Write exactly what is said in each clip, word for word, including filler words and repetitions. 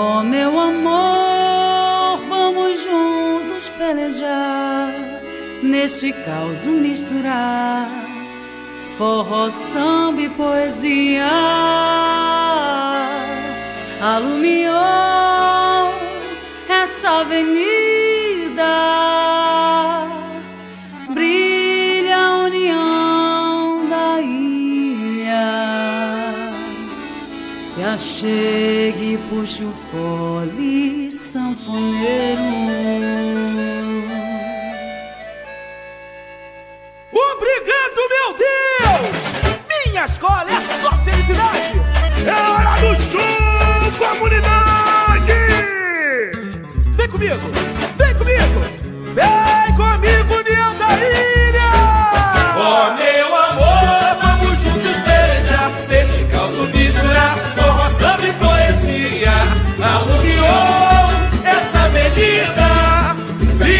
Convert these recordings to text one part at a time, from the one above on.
Oh, meu amor, vamos juntos pelejar, neste caos misturar forró, samba e poesia. Alumiou essa avenida, brilha a união da ilha. Se achegue e puxa o fole sanfoneiro. Obrigado, meu Deus! Minha escola é só felicidade! É hora do show, comunidade! Vem comigo! Vem comigo! Vem comigo, União da Ilha! Oh, meu amor, vamos juntos pelejar, neste caos misturar forró, samba e poesia. Alumiou essa avenida,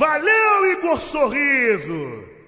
Valeu, Igor Sorriso!